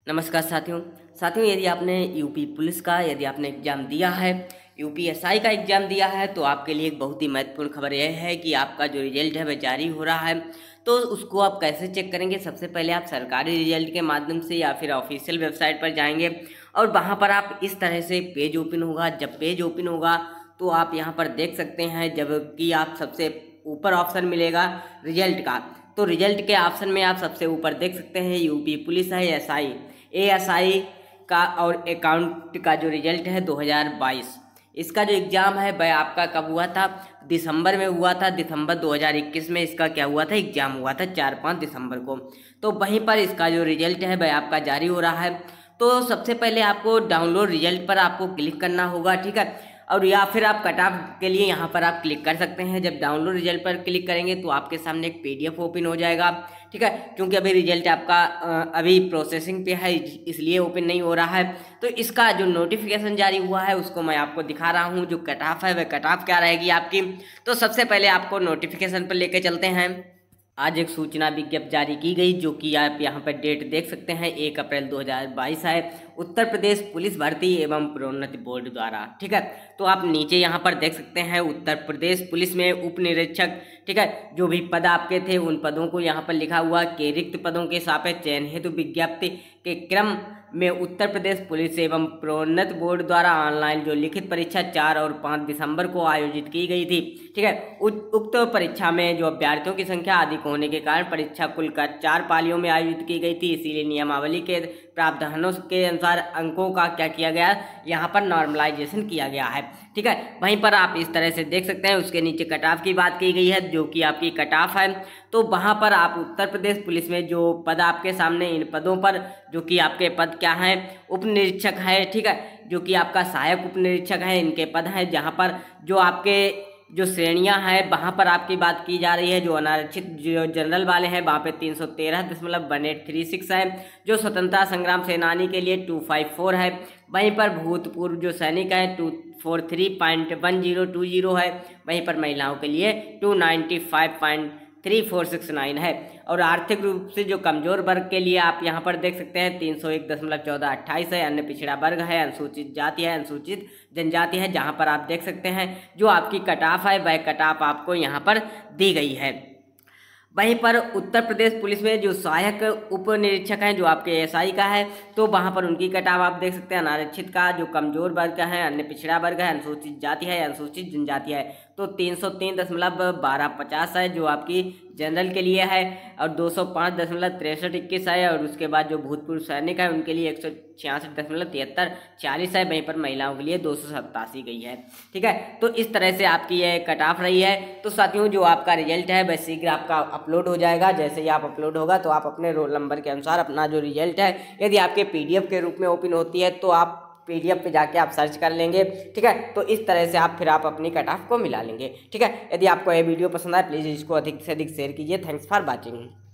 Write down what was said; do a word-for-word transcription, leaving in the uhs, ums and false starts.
नमस्कार साथियों साथियों यदि आपने यूपी पुलिस का यदि आपने एग्ज़ाम दिया है, यूपी एसआई का एग्ज़ाम दिया है, तो आपके लिए एक बहुत ही महत्वपूर्ण खबर यह है कि आपका जो रिजल्ट है वह जारी हो रहा है। तो उसको आप कैसे चेक करेंगे? सबसे पहले आप सरकारी रिजल्ट के माध्यम से या फिर ऑफिशियल वेबसाइट पर जाएंगे और वहाँ पर आप इस तरह से पेज ओपन होगा। जब पेज ओपन होगा तो आप यहाँ पर देख सकते हैं, जबकि आप सबसे ऊपर ऑप्शन मिलेगा रिजल्ट का, तो रिजल्ट के ऑप्शन में आप सबसे ऊपर देख सकते हैं यूपी पुलिस है, एसआई एएसआई का और अकाउंट का जो रिजल्ट है दो हज़ार बाईस। इसका जो एग्ज़ाम है वह आपका कब हुआ था? दिसंबर में हुआ था। दिसंबर दो हज़ार इक्कीस में इसका क्या हुआ था? एग्ज़ाम हुआ था चार पाँच दिसंबर को। तो वहीं पर इसका जो रिजल्ट है वह आपका जारी हो रहा है। तो सबसे पहले आपको डाउनलोड रिजल्ट पर आपको क्लिक करना होगा, ठीक है, और या फिर आप कट ऑफ के लिए यहाँ पर आप क्लिक कर सकते हैं। जब डाउनलोड रिजल्ट पर क्लिक करेंगे तो आपके सामने एक पीडीएफ ओपन हो जाएगा, ठीक है, क्योंकि अभी रिजल्ट आपका अभी प्रोसेसिंग पे है इसलिए ओपन नहीं हो रहा है। तो इसका जो नोटिफिकेशन जारी हुआ है उसको मैं आपको दिखा रहा हूँ। जो कट ऑफ है वह कट ऑफ क्या रहेगी आपकी, तो सबसे पहले आपको नोटिफिकेशन पर लेके चलते हैं। आज एक सूचना विज्ञप्ति जारी की गई, जो कि आप यहाँ पर डेट देख सकते हैं, एक अप्रैल दो हज़ार बाईस है, उत्तर प्रदेश पुलिस भर्ती एवं प्रोन्नति बोर्ड द्वारा, ठीक है। तो आप नीचे यहाँ पर देख सकते हैं उत्तर प्रदेश पुलिस में उप निरीक्षक, ठीक है, जो भी पद आपके थे उन पदों को यहाँ पर लिखा हुआ के रिक्त पदों के सापेक्ष चयन हेतु विज्ञप्ति के क्रम में उत्तर प्रदेश पुलिस एवं प्रोन्नति बोर्ड द्वारा ऑनलाइन जो लिखित परीक्षा चार और पाँच दिसंबर को आयोजित की गई थी, ठीक है। उक्त परीक्षा में जो अभ्यर्थियों की संख्या अधिक होने के कारण परीक्षा कुल का चार पालियों में आयोजित की गई थी। इसीलिए नियमावली के प्रावधानों के अनुसार अंकों का क्या किया गया, यहाँ पर नॉर्मलाइजेशन किया गया है, ठीक है। वहीं पर आप इस तरह से देख सकते हैं। उसके नीचे कट ऑफ की बात की गई है, जो कि आपकी कट ऑफ है। तो वहाँ पर आप उत्तर प्रदेश पुलिस में जो पद आपके सामने, इन पदों पर जो कि आपके पद क्या हैं, उप निरीक्षक है, ठीक है, जो कि आपका सहायक उप निरीक्षक है, इनके पद हैं। जहाँ पर जो आपके जो श्रेणियां हैं वहाँ पर आपकी बात की जा रही है। जो अनारक्षित जो जनरल वाले हैं वहाँ पे तीन सौ तेरह दशमलव वन एट थ्री सिक्स है। जो स्वतंत्रता संग्राम सेनानी के लिए टू फाइव फोर है। वहीं पर भूतपूर्व जो सैनिक है two four three point one zero two zero है। वहीं पर महिलाओं के लिए two ninety five point three four six nine है। और आर्थिक रूप से जो कमजोर वर्ग के लिए आप यहाँ पर देख सकते हैं तीन सौ एक दशमलव चौदह अट्ठाईस है। अन्य पिछड़ा वर्ग है, अनुसूचित जाति है, अनुसूचित जनजाति है, जहाँ पर आप देख सकते हैं जो आपकी कट ऑफ है वह कट ऑफ आपको यहाँ पर दी गई है। वहीं पर उत्तर प्रदेश पुलिस में जो सहायक उप निरीक्षक हैं, जो आपके एसआई का है, तो वहाँ पर उनकी कटाव आप देख सकते हैं। अनारक्षित का जो कमजोर वर्ग का है, अन्य पिछड़ा वर्ग है, अनुसूचित जाति है, अनुसूचित जनजाति है, तो तीन सौ तीन दशमलव बारह पचास है जो आपकी जनरल के लिए है। और दो सौ पाँच दशमलव तिरसठ इक्कीस है। और उसके बाद जो भूतपूर्व सैनिक है उनके लिए एक सौ छियासठ दशमलव तिहत्तर चालीस है। वहीं पर महिलाओं के लिए दो सौ सत्तासी गई है, ठीक है। तो इस तरह से आपकी ये कट ऑफ रही है। तो साथियों जो आपका रिजल्ट है वह शीघ्र आपका अपलोड हो जाएगा। जैसे ही आप अपलोड होगा तो आप अपने रोल नंबर के अनुसार अपना जो रिजल्ट है, यदि आपके पीडीएफ के रूप में ओपन होती है तो आप पीडीएफ पे जाके आप सर्च कर लेंगे, ठीक है। तो इस तरह से आप फिर आप अपनी कट ऑफ को मिला लेंगे, ठीक है। यदि आपको ये वीडियो पसंद आए प्लीज़ इसको अधिक से अधिक शेयर कीजिए। Thanks for watching.